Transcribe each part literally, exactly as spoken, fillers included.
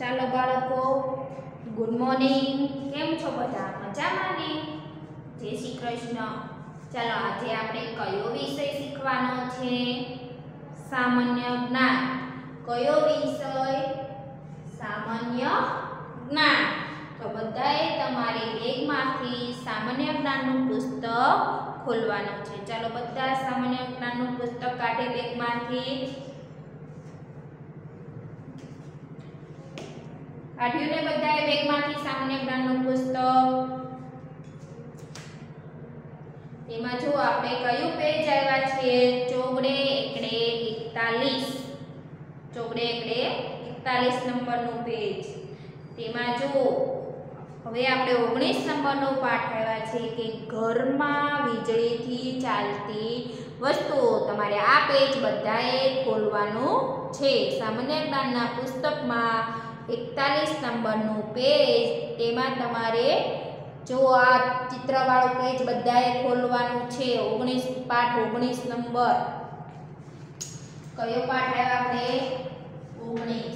ચાલો બાળકો, good morning. કેમ છો બધા? મજામાં ને? જય શ્રી કૃષ્ણ. ચાલો આજે આપણે કયો વિષય શીખવાનો છે? સામાન્ય જ્ઞાન. કયો વિષય? સામાન્ય જ્ઞાન. તો બધાએ તમારી બેગમાંથી સામાન્ય જ્ઞાનનું પુસ્તક ખોલવાનું છે. ચાલો બધા સામાન્ય જ્ઞાનનું પુસ્તક કાઢી બેગમાંથી. કાઢ્યું ને બધાએ બેગમાંથી સામાન્ય જ્ઞાનનું પુસ્તક? એમાં જો આપણે કયું પેજ આવ્યા છે? ચોગડે એકડે એકતાલીસ. ચોગડે એકડે એકતાલીસ નંબરનું પેજ. તેમાં જો હવે આપણે ઓગણીસ નંબરનો પાઠ આવ્યા છે કે ઘરમાં વીજળીથી ચાલતી વસ્તુઓ. તમારે આ પેજ બધાએ ખોલવાનું છે. સામાન્ય જ્ઞાનના પુસ્તકમાં એકતાલીસ નંબરનું પેજ, તેમાં તમારે જો આ ચિત્રવાળું પેજ બધાએ ખોલવાનું છે. ઓગણીસ પાઠ ઓગણીસ નંબર. કયો પાઠ આવ્યો આપણે? ઓગણીસ.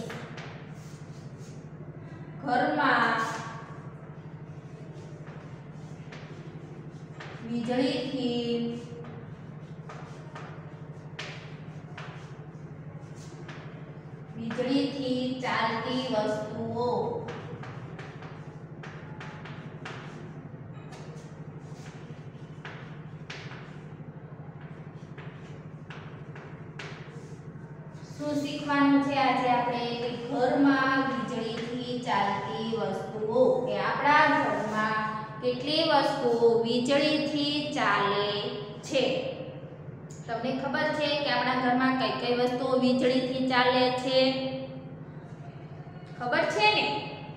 ઘરમાં વીજળીથી વીજળીથી ચાલતી વસ્તુઓ. શું શીખવાનું છે આજે આપણે? કે ઘરમાં વીજળીથી ચાલતી વસ્તુઓ. કે આપણા ઘરમાં કેટલી વસ્તુઓ વીજળીથી ચાલે છે? તમને ખબર છે કે આપણા ઘરમાં કઈ કઈ વસ્તુઓ વીજળીથી ચાલે છે? ખબર છે ને?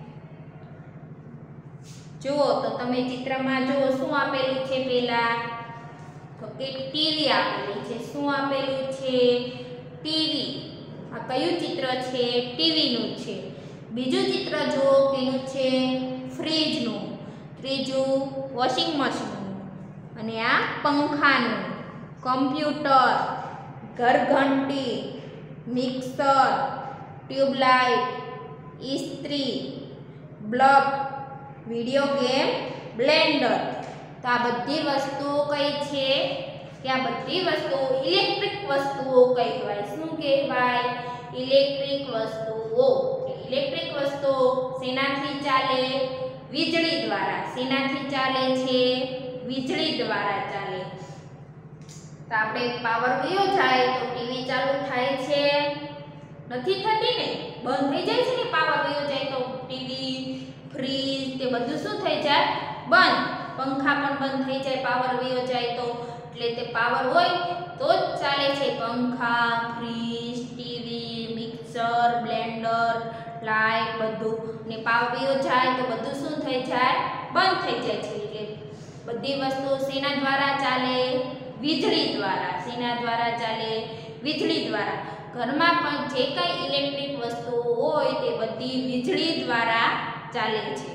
જુઓ તો તમે ચિત્રમાં જુઓ શું આપેલું છે. પહેલા તો કે ટીવી આપેલું છે. શું આપેલું છે? ટીવી. આ કયું ચિત્ર છે? ટીવીનું છે. બીજું ચિત્ર જુઓ કેનું છે? ફ્રીજનું. ત્રીજું વોશિંગ મશીનનું. અને આ પંખાનું. કમ્પ્યુટર, ઘરઘંટી, મિક્સર, ટ્યુબલાઇટ, ઇસ્ત્રી, બલ્બ, વિડિયો ગેમ, બ્લેન્ડર. તો આ બધી વસ્તુઓ કઈ છે? કે આ બધી વસ્તુઓ ઇલેક્ટ્રિક વસ્તુઓ કહેવાય. શું કહેવાય? ઇલેક્ટ્રિક વસ્તુઓ. ઇલેક્ટ્રિક વસ્તુઓ શેનાથી ચાલે? વીજળી દ્વારા. શેનાથી ચાલે છે? વીજળી દ્વારા ચાલે. તો આપણે પાવર ગયો જાય તો ટીવી ચાલુ થાય છે? નથી થતી ને? બંધ થઈ જાય છે ને? પાવર ગયો જાય તો ટીવી, ફ્રીજ તે બધું શું થઈ જાય? બંધ. પંખા પણ બંધ થઈ જાય પાવર ગયો જાય તો. એટલે તે પાવર હોય તો જ ચાલે છે. પંખા, fridge, TV, mixer, blender, light બધું. ને પાવર ગયો જાય તો બધું શું થઈ જાય? બંધ થઈ જાય છે. એટલે બધી વસ્તુઓ શેના દ્વારા ચાલે? વીજળી દ્વારા. શેના દ્વારા ચાલે? વીજળી દ્વારા. ઘરમાં પણ જે કઈ ઇલેક્ટ્રિક વસ્તુઓ હોય તે બધી વીજળી દ્વારા ચાલે છે.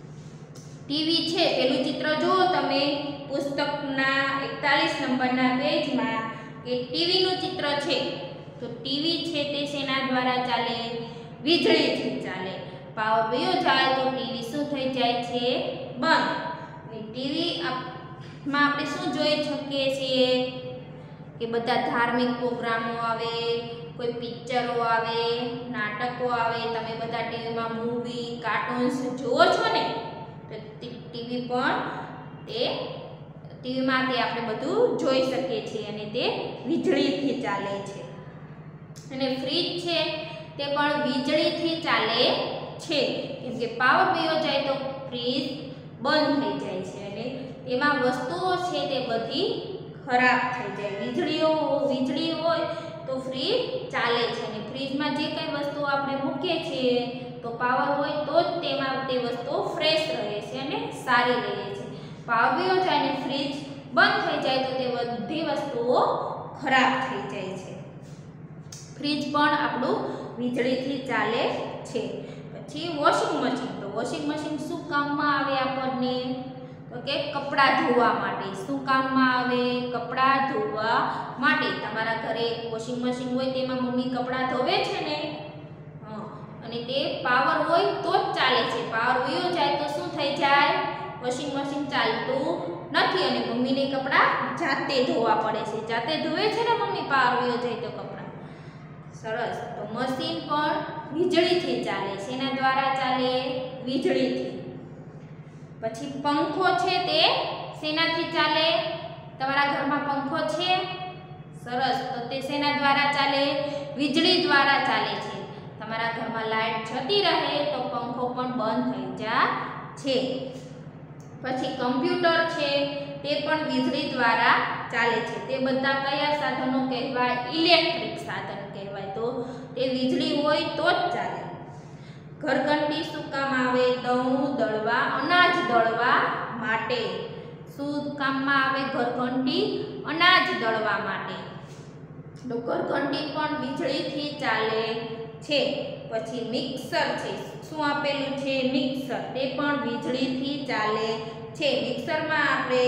ટીવી છે પેલું ચિત્ર જુઓ તમે પુસ્તકના એકતાલીસ નંબરના પેજમાં કે ટીવીનું ચિત્ર છે. તો ટીવી છે તે શેના દ્વારા ચાલે? વીજળીથી ચાલે. પાવર વયો જાય તો ટીવી શું થઈ જાય છે? બંધ. ટીવી માં આપણે શું જોઈ શકીએ છીએ? કે બધા ધાર્મિક પ્રોગ્રામો આવે, કોઈ પિક્ચરો આવે, નાટકો આવે. તમે બધા ટીવીમાં મૂવી, કાર્ટૂન્સ જુઓ છો ને? તો ટીવી પણ તે ટીવીમાં તે આપણે બધું જોઈ શકીએ છીએ અને તે વીજળીથી ચાલે છે. અને ફ્રીજ છે તે પણ વીજળીથી ચાલે છે. કેમ કે પાવર વયો જાય તો ફ્રીજ બંધ થઈ જાય છે અને એમાં વસ્તુઓ છે તે બધી ખરાબ થઈ જાય. વીજળીઓ વીજળી હોય તો ફ્રીજ ચાલે છે. અને ફ્રીજમાં જે કંઈ વસ્તુઓ આપણે મૂકીએ છીએ તો પાવર હોય તો જ તેમાં તે વસ્તુઓ ફ્રેશ રહે છે અને સારી રહે છે. પાવર વયો જાય અને ફ્રીજ બંધ થઈ જાય તો તે બધી વસ્તુઓ ખરાબ થઈ જાય છે. ફ્રીજ પણ આપણું વીજળીથી ચાલે છે. પછી વોશિંગ મશીન. તો વોશિંગ મશીન શું કામમાં આવે આપણને? તો કે કપડાં ધોવા માટે. શું કામમાં આવે? કપડાં ધોવા માટે. તમારા ઘરે વોશિંગ મશીન હોય તેમાં મમ્મી કપડાં ધોવે છે ને? અને તે પાવર હોય તો જ ચાલે છે. પાવર વયો જાય તો શું થઈ જાય? વોશિંગ મશીન ચાલતું નથી અને મમ્મીને કપડાં જાતે ધોવા પડે છે. જાતે ધોવે છે ને મમ્મી પાવર વયો જાય તો કપડાં. સરસ. તો મશીન પણ વીજળીથી ચાલે. શેના દ્વારા ચાલે? વીજળીથી. પછી પંખો છે તે શેનાથી ચાલે? તમારા ઘરમાં પંખો છે? સરસ. તો તે શેના દ્વારા ચાલે? વીજળી દ્વારા ચાલે છે. તમારા ઘરમાં લાઈટ જતી રહે તો પંખો પણ બંધ થઈ જાય છે. પછી કમ્પ્યુટર છે તે પણ વીજળી દ્વારા ચાલે છે. તે બધા કયા સાધનો કહેવાય? ઇલેક્ટ્રિક સાધન કહેવાય. તો તે વીજળી હોય તો જ ચાલે. ઘરઘંટી શું કામ આવે? દળવું દળવા, અનાજ દળવા માટે. શું કામમાં આવે ઘરઘંટી? અનાજ દળવા માટે. તો ઘરઘંટી પણ વીજળીથી ચાલે છે. પછી મિક્સર છે. શું આપેલું છે? મિક્સર. તે પણ વીજળીથી ચાલે છે. મિક્સરમાં આપણે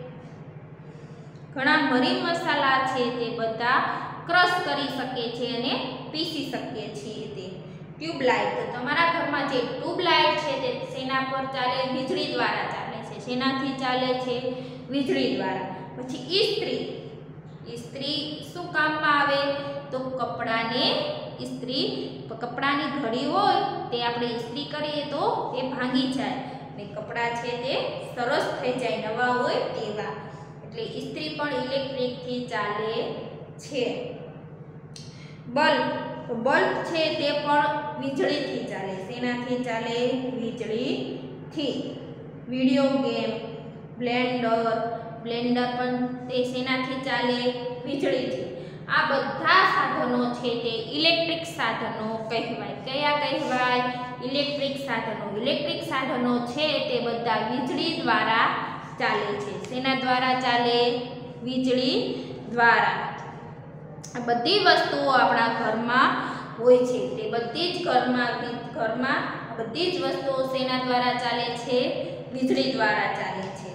ઘણા મરીન મસાલા છે તે બધા ક્રશ કરી શકીએ છીએ અને પીસી શકીએ છીએ. તે ટ્યુબલાઇટ. તો તમારા ઘરમાં જે ટ્યુબલાઇટ છે તે શેના પર ચાલે? વીજળી દ્વારા ચાલે છે. શેનાથી ચાલે છે? વીજળી દ્વારા. પછી ઇસ્ત્રી. ઇસ્ત્રી શું કામમાં આવે? તો કપડાને ઇસ્ત્રી, કપડાની ઘડી હોય તે આપણે ઇસ્ત્રી કરીએ તો તે ભાંગી જાય ને કપડાં છે તે સરસ થઈ જાય, નવા હોય તેવા. એટલે ઇસ્ત્રી પણ ઇલેક્ટ્રિકથી ચાલે છે. બલ્બ. તો બલ્બ છે તે પણ વીજળીથી ચાલે. શેનાથી ચાલે? વીજળીથી. Video game, Blender. બ્લેન્ડર પણ તે શેનાથી ચાલે? વીજળીથી. આ બધા સાધનો છે તે ઇલેક્ટ્રિક સાધનો કહેવાય. કયા કહેવાય? ઇલેક્ટ્રિક સાધનો. ઇલેક્ટ્રિક સાધનો છે તે બધા વીજળી દ્વારા ચાલે છે. શેના દ્વારા ચાલે? વીજળી દ્વારા. આ બધી વસ્તુઓ આપણા ઘરમાં હોય છે. તે બધી જ ઘરમાં ઘરમાં બધી જ વસ્તુઓ શેના દ્વારા ચાલે છે? વીજળી દ્વારા ચાલે છે.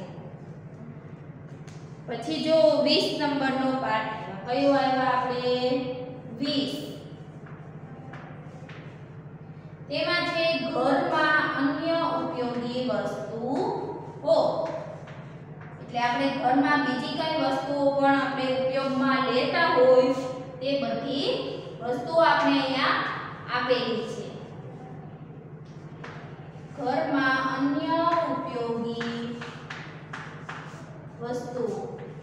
પછી જો વીસ નંબરનો પાઠ કયો આવ્યો આપણે? વીસ. તેમાં છે ઘરમાં અન્ય ઉપયોગી વસ્તુઓ. એટલે આપણે ઘરમાં બીજી કઈ વસ્તુઓ પણ આપણે ઉપયોગમાં લેતા હોય તે બધી વસ્તુઓ આપણે અહીંયા આપેલી છે. ઘરમાં અન્ય ઉપયોગી વસ્તુઓ.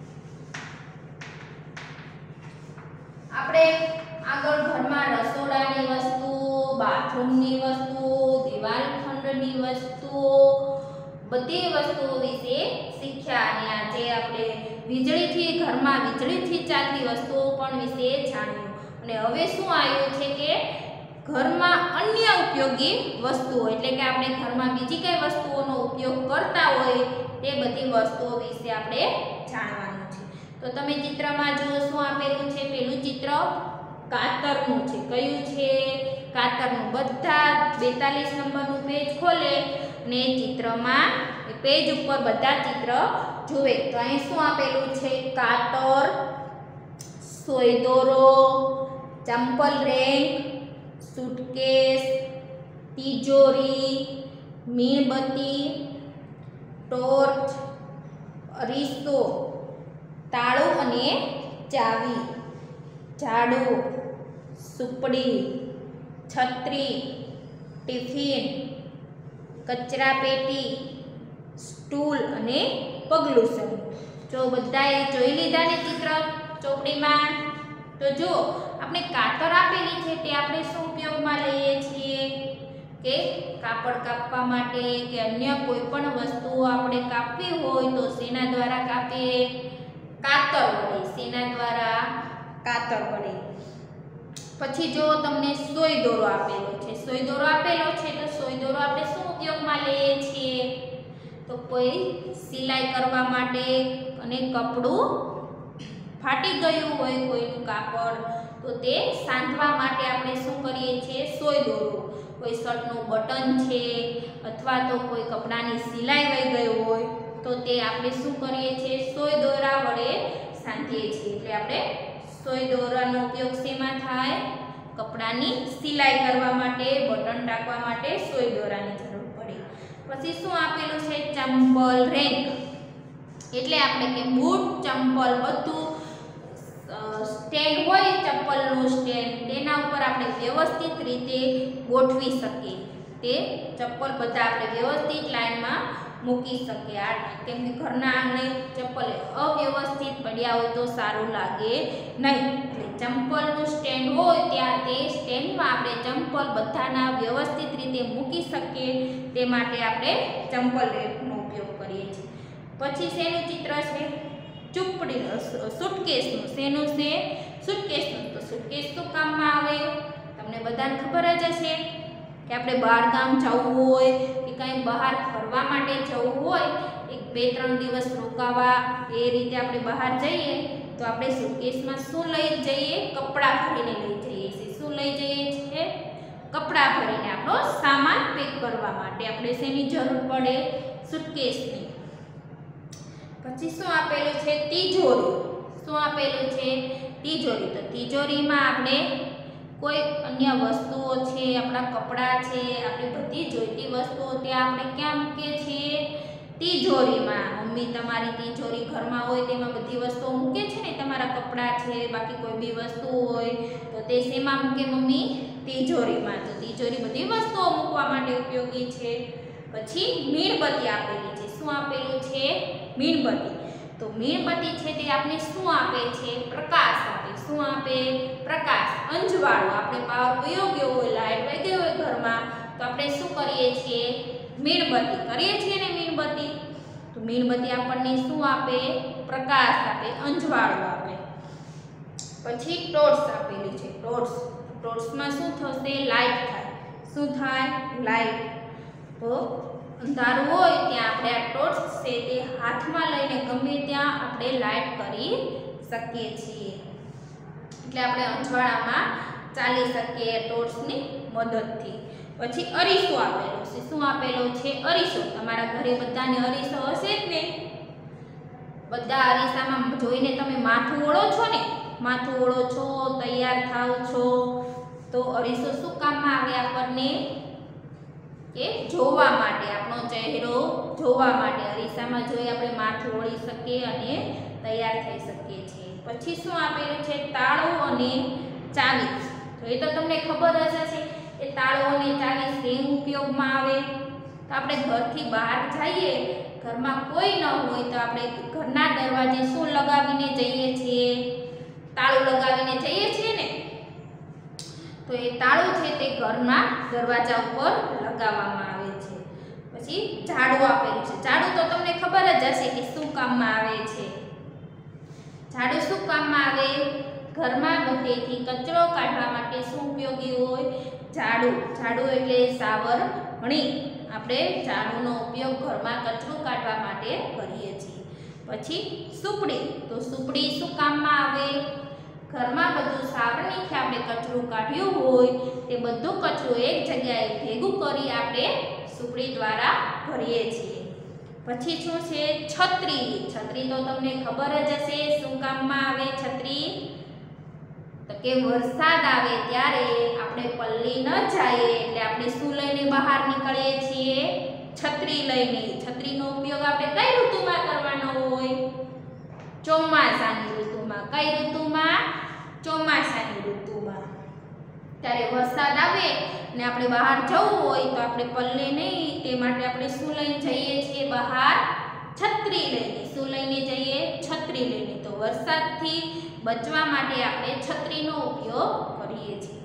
આપણે આગળ ઘરમાં રસોડાની વસ્તુઓ, બાથરૂમની વસ્તુઓ, દિવાલ ખંડની વસ્તુઓ, બધી વસ્તુઓ વિશે શીખ્યા. અને આજે આપણે વીજળીથી ઘરમાં વીજળીથી ચાલતી વસ્તુઓ પણ વિશે જાણ્યું. અને હવે શું આવ્યું છે કે ઘરમાં અન્ય ઉપયોગી વસ્તુઓ, એટલે કે આપણે ઘરમાં બીજી કઈ વસ્તુઓનો ઉપયોગ કરતા હોય તે બધી વસ્તુઓ વિશે આપણે જાણવાનું છે. તો તમે ચિત્રમાં જુઓ શું આપેલું છે? પેલું ચિત્ર કાતરનું છે. કયું છે? કાતરનું. બધા બેતાલીસ નંબરનું પેજ ખોલે અને ચિત્રમાં પેજ ઉપર બધા ચિત્ર જુએ તો અહીં શું આપેલું છે? કાતર, સોય દોરો, ચંપલ રેક, સુટકેસ, તિજોરી, મીણબત્તી, ટોર્ચ, અરીસો, તાળું અને ચાવી, ઝાડુ, સુપડી, છત્રી, ટિફિન, કચરા પેટી, સ્ટૂલ અને પગલું. જો બધાએ જોઈ લીધા ને ચિત્ર ચોપડીમાં? તો જો આપણે કાતર આપેલી છે તે આપણે શું ઉપયોગમાં લઈએ છીએ? કે કાપડ કાપવા માટે કે અન્ય કોઈ પણ વસ્તુઓ આપણે કાપવી હોય તો શેના દ્વારા કાપીએ? કાતર વડે. શેના દ્વારા? કાતર વડે. પછી જો તમને સોય દોરો આપેલો છે, સોય દોરો આપેલો છે તો સોય દોરો આપણે શું ઉપયોગમાં લઈએ છીએ? તો કોઈ સિલાઈ કરવા માટે અને કપડું ફાટી ગયું હોય કોઈનું કાપડ તો તે સાંધવા માટે આપણે શું કરીએ છીએ? સોય દોરો. કોઈ શર્ટનું બટન છે અથવા તો કોઈ કપડાની સિલાઈ વહી ગઈ હોય તો તે આપણે શું કરીએ છીએ? સોય દોરા વડે સાંધીએ છીએ. એટલે આપણે સોય દોરાનો ઉપયોગ શેમાં થાય? કપડાની સિલાઈ કરવા માટે, બટન ટાંકવા માટે સોય દોરાની જરૂર પડે. પછી શું આપેલું છે? ચંપલ, રેન્ક. એટલે આપણે કે બૂટ, ચંપલ બધું સ્ટેન્ડ હોય ચપ્પલનું સ્ટેન્ડ, તેના ઉપર આપણે વ્યવસ્થિત રીતે ગોઠવી શકીએ. તે ચપ્પલ બધા આપણે વ્યવસ્થિત લાઈનમાં મૂકી શકીએ. આ કેમ કે ઘરના આંગણે ચપ્પલ અવ્યવસ્થિત પડ્યા હોય તો સારું લાગે નહીં. એટલે ચંપલનું સ્ટેન્ડ હોય ત્યાં તે સ્ટેન્ડમાં આપણે ચંપલ બધાના વ્યવસ્થિત રીતે મૂકી શકીએ તે માટે આપણે ચંપલ રેકનો ઉપયોગ કરીએ છીએ. પછી શેનું ચિત્ર છે? ચૂપડી, સુટકેસનું. શેનું છે? સુટકેસનું. તો સુટકેસ શું કામમાં આવે? તમને બધાને ખબર જ હશે કે આપણે બહાર ગામ જવું હોય કે કંઈ બહાર ફરવા માટે જવું હોય, એક બે ત્રણ દિવસ રોકાવા, એ રીતે આપણે બહાર જઈએ તો આપણે સુટકેસમાં શું લઈ જઈએ? કપડાં ભરીને લઈ જઈએ છીએ. શું લઈ જઈએ છીએ? કપડાં ભરીને આપણો સામાન પેક કરવા માટે આપણે શેની જરૂર પડે? સુટકેસની. પછી શું આપેલું છે? તિજોરી. શું આપેલું છે? તિજોરી. તો તિજોરીમાં આપણે કોઈ અન્ય વસ્તુઓ છે, આપણા કપડાં છે, આપણી બધી જોઈતી વસ્તુઓ ત્યાં આપણે ક્યાં મૂકીએ છીએ? તિજોરીમાં. મમ્મી તમારી તિજોરી ઘરમાં હોય તેમાં બધી વસ્તુઓ મૂકે છે ને, તમારા કપડાં છે, બાકી કોઈ બી વસ્તુ હોય તો તે શેમાં મૂકે મમ્મી? તિજોરીમાં. તો તિજોરી બધી વસ્તુઓ મૂકવા માટે ઉપયોગી છે. પછી મીણબત્તી આપેલી છે. શું આપેલું છે? મીણબત્તી. તો મીણબત્તી છે તે આપણે શું આપે છે? પ્રકાશ આપે. શું આપે? પ્રકાશ, અંજવાળો. આપણે પાવર વયો ગયો હોય, લાઈટ વહી ગઈ હોય ઘરમાં, તો આપણે શું કરીએ છીએ? મીણબત્તી કરીએ છીએ ને. મીણબત્તી. તો મીણબત્તી આપણને શું આપે? પ્રકાશ આપે, અંજવાળો આપે. પછી ટોર્ચ આપેલી છે. ટોર્ચ. ટોર્ચમાં શું થશે? લાઈટ થાય. શું થાય? લાઈટ. તો અંધારું હોય ત્યાં આપણે આ ટોર્ચ છે તે હાથમાં લઈને ગમે ત્યાં આપણે લાઈટ કરી શકીએ છીએ. એટલે આપણે અંજવાળામાં ચાલી શકીએ ટોર્ચની મદદથી. પછી અરીસો આપેલો છે. શું આપેલો છે? અરીસો. તમારા ઘરે બધાને અરીસો હશે જ ને. બધા અરીસામાં જોઈને તમે માથું ઓળો છો ને. માથું ઓળો છો, તૈયાર થાવ છો, તો અરીસો શું કામમાં આવે આપણને? કે જોવા માટે, આપણો ચહેરો જોવા માટે અરીસામાં જોઈ આપણે માથું ઓળી શકીએ અને તૈયાર થઈ શકીએ છીએ. પછી શું આપેલું છે? તાળું અને ચાવી. તો એ તો તમને ખબર જ હશે કે તાળું અને ચાવી શેમ ઉપયોગમાં આવે. તો આપણે ઘરથી બહાર જઈએ, ઘરમાં કોઈ ન હોય તો આપણે ઘરના દરવાજે શું લગાવીને જઈએ છીએ? તાળું લગાવીને જઈએ છીએ ને. તો એ તાળું છે તે ઘરના દરવાજા ઉપર લગાવવામાં આવે છે. પછી ઝાડુ આપેલું છે. ઝાડુ તો તમને ખબર જ હશે કે શું કામમાં આવે છે. ઝાડુ શું કામમાં આવે? ઘરમાં બધેથી કચરો કાઢવા માટે શું ઉપયોગી હોય? ઝાડુ. ઝાડુ એટલે સાવરણી. આપણે ઝાડુનો ઉપયોગ ઘરમાં કચરો કાઢવા માટે કરીએ છીએ. પછી સુપડી. તો સુપડી શું કામમાં આવે? ઘરમાં બધું સાવરણીથી આપણે કચરું કાઢ્યું હોય તે બધું કચરું એક જગ્યાએ ભેગું કરી આપણે સુપડી દ્વારા ભરીએ છીએ. પછી શું છે? છત્રી. છત્રી તો તમને ખબર જ હશે શું કામમાં આવે? છત્રી તો કે વરસાદ આવે ત્યારે આપણે પલ્લી ન જાય એટલે આપણે શું લઈને બહાર નીકળીએ છીએ? છત્રી લઈને. છત્રીનો ઉપયોગ આપણે કઈ ઋતુમાં કરવાનો હોય? ચોમાસાની ઋતુમાં. કઈ ઋતુમાં? ચોમાસાની ઋતુમાં. ત્યારે વરસાદ આવે ને આપણે બહાર જવું હોય તો આપણે પલ્લે નહીં, તે માટે આપણે શું લઈને જઈએ છીએ બહાર? છત્રી લઈને. શું લઈને જઈએ? છત્રી લઈને. તો વરસાદથી બચવા માટે આપણે છત્રીનો ઉપયોગ કરીએ છીએ.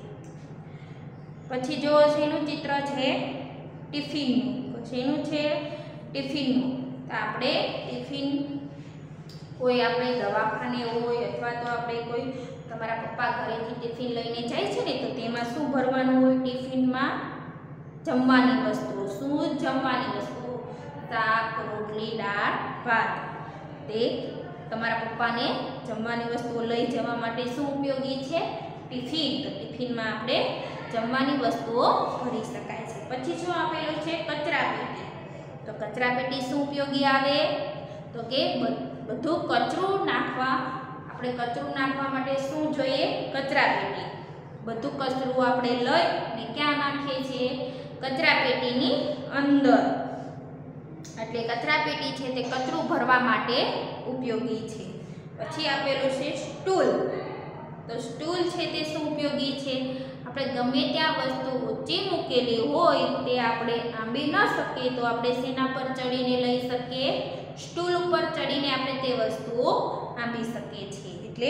પછી જો શેનું ચિત્ર છે? ટિફિનનું. તો શેનું છે? ટિફિનનું. તો આપણે ટિફિન કોઈ આપણે દવાખાને હોય અથવા તો આપણે કોઈ તમારા પપ્પા ઘરેથી ટિફિન લઈને જાય છે ને, તો તેમાં શું ભરવાનું હોય? ટિફિનમાં જમવાની વસ્તુઓ. શું જમવાની વસ્તુઓ? શાક, રોટલી, દાળ, ભાત. તે તમારા પપ્પાને જમવાની વસ્તુઓ લઈ જવા માટે શું ઉપયોગી છે? ટિફિન. તો ટિફિનમાં આપણે જમવાની વસ્તુઓ ભરી શકાય છે. પછી શું આપેલું છે? કચરા પેટી. તો કચરા પેટી શું ઉપયોગી આવે? તો કે બધું કચરું નાખવા, આપણે કચરું નાખવા માટે શું જોઈએ? કચરા પેટી. બધું કચરું આપણે લઈ ને ક્યાં નાખીએ છીએ? કચરા પેટીની અંદર. એટલે કચરા પેટી છે તે કચરું ભરવા માટે ઉપયોગી છે. પછી આપેલું છે સ્ટૂલ. તો સ્ટૂલ છે તે શું ઉપયોગી છે? આપણે ગમે ત્યાં વસ્તુ ઊંચી મૂકેલી હોય તે આપણે આંબી ન શકીએ તો આપણે શેના પર ચડીને લઈ શકીએ? સ્ટૂલ ઉપર ચડીને આપણે તે વસ્તુઓ આંબી શકીએ છીએ. એટલે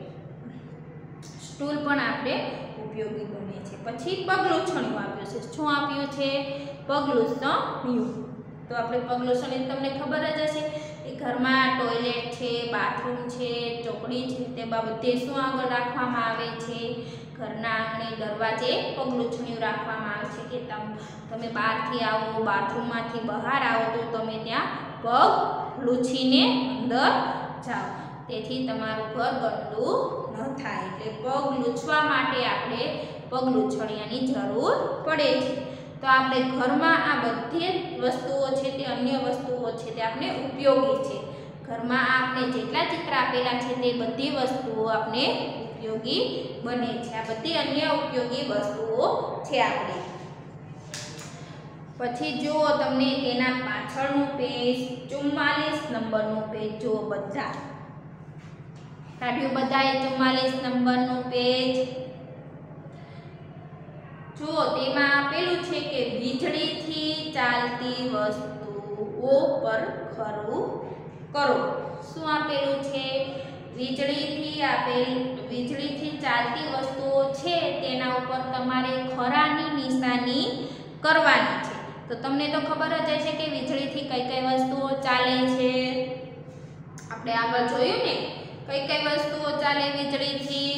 સ્ટૂલ પણ આપણે ઉપયોગી બને છે. પછી પગલૂછણિયું આપ્યું છે. શું આપ્યું છે? પગલૂછણિયું. તો આપણે પગલૂછણિયું તમને ખબર જ હશે કે ઘરમાં ટોયલેટ છે, બાથરૂમ છે, ચોકડી છે, તે બાબતે શું આગળ રાખવામાં આવે છે? ઘરના આંગણે દરવાજે પગલૂછણિયું રાખવામાં આવે છે કે તમે બહારથી આવો, બાથરૂમમાંથી બહાર આવો તો તમે ત્યાં પગ લૂછીને અંદર જાઓ, તેથી તમારું ઘર ગંદુ ન થાય. એટલે પગ લૂછવા માટે આપણે પગલૂછણિયાની જરૂર પડે છે. તો આપણે ઘરમાં આ બધી વસ્તુઓ છે તે અન્ય વસ્તુઓ છે તે આપણે ઉપયોગી છે. ઘરમાં આપણે જેટલા ચિત્ર આપેલા છે તે બધી વસ્તુઓ આપણે ઉપયોગી બને છે. આ બધી અન્ય ઉપયોગી વસ્તુઓ છે આપણે. પછી જુઓ તમને તેના પાછળનું પેજ ચુમ્માલીસ નંબરનું પેજ જુઓ બધા. કાઢ્યું બધાએ ચુમ્માલીસ નંબરનું પેજ? જુઓ તેમાં આપેલું છે કે વીજળીથી ચાલતી વસ્તુઓ પર ખરું કરો. શું આપેલું છે? વીજળીથી આપેલ વીજળીથી ચાલતી વસ્તુઓ છે તેના ઉપર તમારે ખરાની નિશાની કરવાની છે. તો તમને તો ખબર જ હશે કે વીજળીથી કઈ કઈ વસ્તુઓ ચાલે છે. આપણે આગળ જોયું ને કઈ કઈ વસ્તુઓ ચાલે વીજળીથી.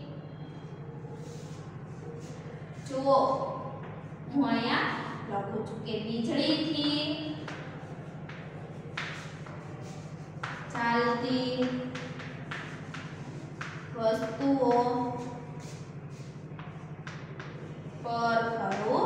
જુઓ હું અહીંયા લખું છું કે વીજળીથી ચાલતી વસ્તુઓ પર ખરું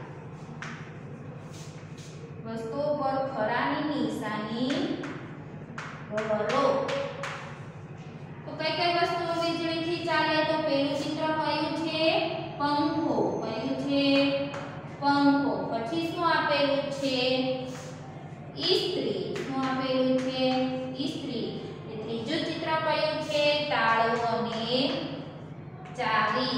વસ્તુઓ પર ખરાની નિશાની કરો. તો કઈ કઈ વસ્તુઓ વીજળીથી ચાલે? તો પહેલું ચિત્ર કયું છે? પંખો. કયું છે? પંખો. પછી શું આપેલું છે? ઇસ્ત્રી. શું આપેલું છે? ઇસ્ત્રી. ત્રીજું ચિત્ર કયું છે? તાળું અને ચાવી.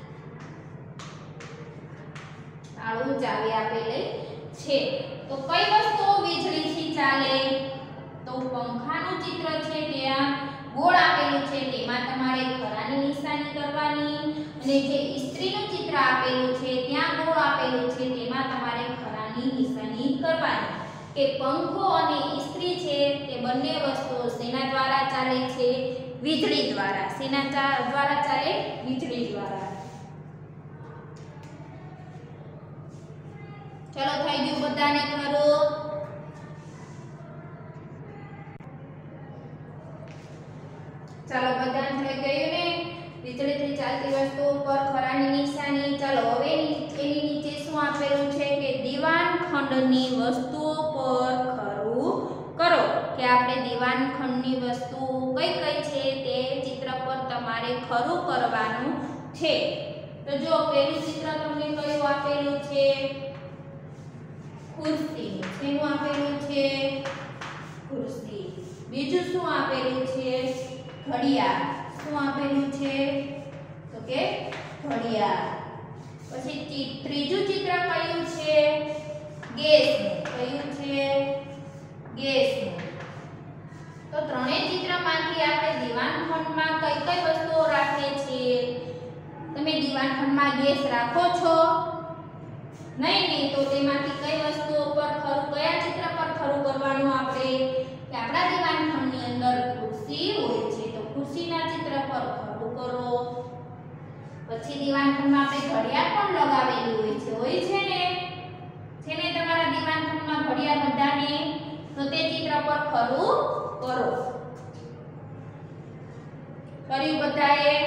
તાળું ચાવી આપેલી છે. તો કઈ વસ્તુઓ વીજળીથી ચાલે? તો પંખાનું ચિત્ર છે ત્યાં ગોળ આપેલું છે તેમાં તમારે ખરાની નિશાની કરવાની, અને જે ઇસ્ત્રીનું ચિત્ર આપેલું છે ત્યાં ગોળ આપેલું છે તેમાં તમારે ખરાની નિશાની કરવાની. કે પંખો અને ઇસ્ત્રી છે તે બંને વસ્તુઓ શેના દ્વારા ચાલે છે? વીજળી દ્વારા. શેના દ્વારા ચાલે? વીજળી દ્વારા. ચલો થઈ ગયું બધાને ખરું? ચાલો બધાને થઈ ગયું ને? વીજળીથી ચાલતી વસ્તુઓ પર ખરાની નિશાની. ચાલો હવે એની નીચે શું આપેલું છે કે દીવાનખંડની વસ્તુઓ પર ખરું કરો. કે આપણે દીવાનખંડની વસ્તુઓ કઈ કઈ છે તે ચિત્ર પર તમારે ખરું કરવાનું છે. તો જો પહેલું ચિત્ર તમને કયું આપેલું છે? ખુરશી. શેનું આપેલું છે? ખુરશી. બીજું શું આપેલું છે? ઘડિયાળ. શું આપેલું છે? તો કે ઘડિયાળ. પછી ત્રીજું ચિત્ર કયું છે? ગેસનું. કયું છે? ગેસનું. તો ત્રણેય ચિત્રમાંથી આપણે દીવાનખંડમાં કઈ કઈ વસ્તુઓ રાખીએ છીએ? તમે દીવાનખંડમાં ગેસ રાખો છો? નહીં નહીં. તો તેમાંથી કઈ વસ્તુઓ પર ખરું, કયા ચિત્ર પર ખરું કરવાનું આપણે? કે આપણા દીવાનખંડની અંદર ખુરશી હોય છે તો ખુરશીના ચિત્ર પર ખરું કરો. પછી દીવાનખંડમાં આપણે ઘડિયાળ પણ લગાવેલી હોય છે. હોય છે ને? છે ને તમારા દીવાનખંડમાં ઘડિયાળ બધાને? તો તે ચિત્ર પર ખરું કરો. કર્યું બધાએ?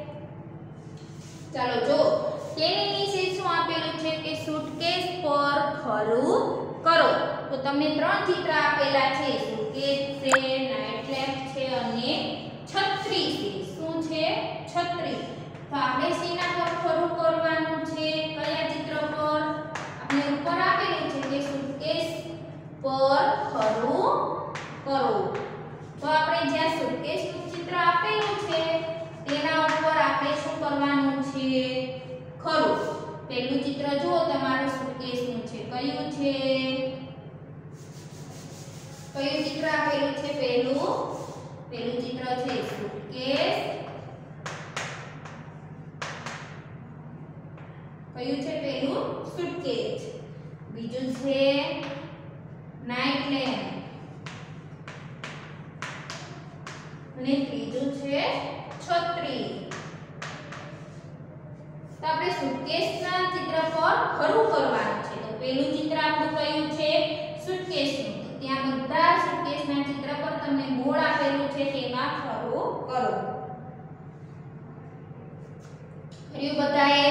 ચાલો જો તેની નીચે શું આપેલું છે કે સુટકેસ પર ખરું કરો. તો તમને ત્રણ ચિત્ર આપેલા છે. સુટકેસ છે, નાઇટ લેમ્પ છે અને છત્રી છે. શું છે? છત્રી. તો આપણે શેના પર ખરું કરવાનું છે? કયા ચિત્ર પર? આપણે ઉપર આપેલું છે કે સુટકેસ પર ખરું કરો. તો આપણે જ્યાં સુટકેસ નું ચિત્ર આપેલું છે તેના ઉપર આપણે શું કરવાનું છે? ખરું. પહેલું ચિત્ર જુઓ તમારું સુટકેસ નું છે. કયું છે? કયું ચિત્ર આપેલું છે? પહેલું પહેલું ચિત્ર છે સુટકેસ. કયું છે પહેલું? સુટકેસ. બીજું છે નાઇટ લેમ્પ અને ત્રીજું છે છત્રી. તો આપણે સુટકેસના ચિત્ર પર ખરું કરવાનું છે. તો પહેલું ચિત્ર આપણું કયું છે? સુટકેસનું. તો ત્યાં બધા સુટકેસના ચિત્ર પર તમને બોર્ડ આપેલું છે તેમાં ખરું કરો. કર્યું બધાએ?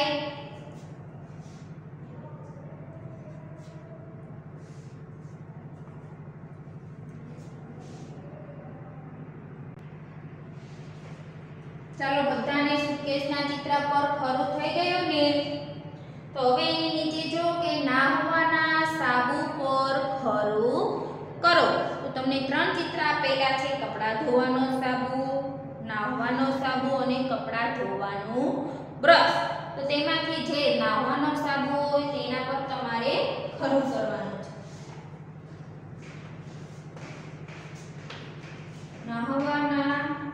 ચાલો બધાને સુટકેસના ચિત્ર પર ખરું થઈ ગયું ને? તો હવે એની નીચે જો કે નાહવાના સાબુ પર ખરું કરો. તો તમને ત્રણ ચિત્ર આપેલા છે: કપડાં ધોવાનો સાબુ, નાહવાનો સાબુ અને કપડાં ધોવાનું બ્રશ. તો તેમાંથી જે નાહવાનો સાબુ હોય તેના પર તમારે ખરું કરવાનું છે. નાહવાના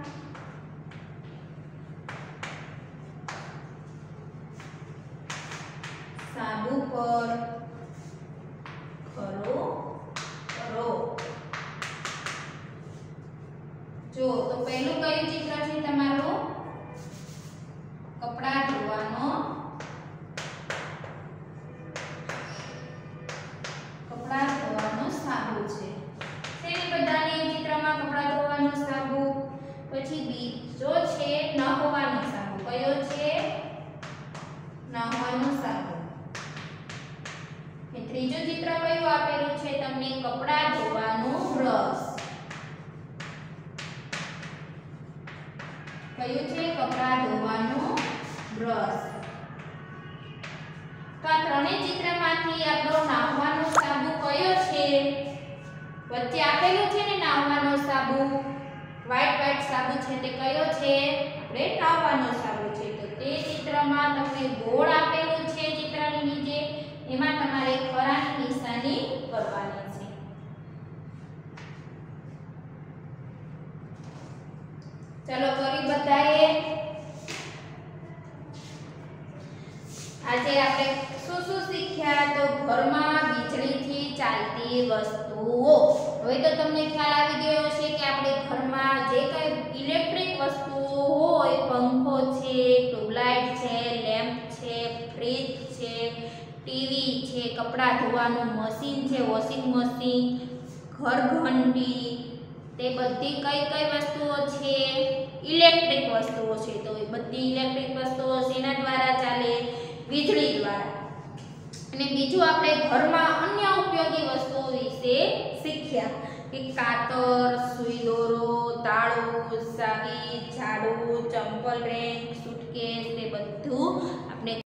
સાબુ પર ખરું કરો. જો તો પહેલું કયું ચિત્ર છે તમારું? કપડાં ધોવાનો કપડાં ધોવાનો સાબુ છે. તેની બધાની ચિત્રમાં કપડાં ધોવાનો સાબુ. પછી બીજો છે નાહવાનો સાબુ. કયો છે? નાહવાનો સાબુ. ત્રીજું ચિત્ર કયું આપેલું છે તમને? કપડાં ધોવાનું બ્રશ. કયું છે? કપડાં ધોવાનું બ્રશ. તો આ ત્રણેય ચિત્રમાંથી આપણો નાહવાનો સાબુ કયો છે? વચ્ચે આપેલું છે ને નાહવાનો સાબુ, વ્હાઈટ વ્હાઈટ સાબુ છે તે કયો છે? આપણે નાહવાનો સાબુ છે. તો તે ચિત્રમાં તમને ગોળ આપેલું છે ચિત્રની નીચે, એમાં તમારે ખરાની નિશાની કરવાની છે. ચલો કરી બધાએ? આજે આપણે શું શું શીખ્યા? તો ઘરમાં વીજળીથી ચાલતી વસ્તુઓ. હવે તો તમને ખ્યાલ આવી ગયો હશે કે આપણે ઘરમાં જે કંઈ ઇલેક્ટ્રિક વસ્તુઓ હોય, પંખો છે, ટ્યુબલાઇટ છે, લેમ્પ છે, ફ્રીજ છે, ટીવી છે, કપડાં ધોવાનું મશીન છે, વોશિંગ મશીન, ઘર ઘંટી, તે બધી કઈ કઈ વસ્તુઓ છે? ઇલેક્ટ્રિક વસ્તુઓ છે. તો એ બધી ઇલેક્ટ્રિક વસ્તુઓ શેના દ્વારા ચાલે? વીજળી દ્વારા. અને બીજું આપણે ઘરમાં અન્ય ઉપયોગી વસ્તુઓ વિશે શીખ્યા કે કાતર, સુઈ દોરો, તાળું, ચાવી, ઝાડુ, ચંપલ રેક, સુટકેસ, તે બધું આપણે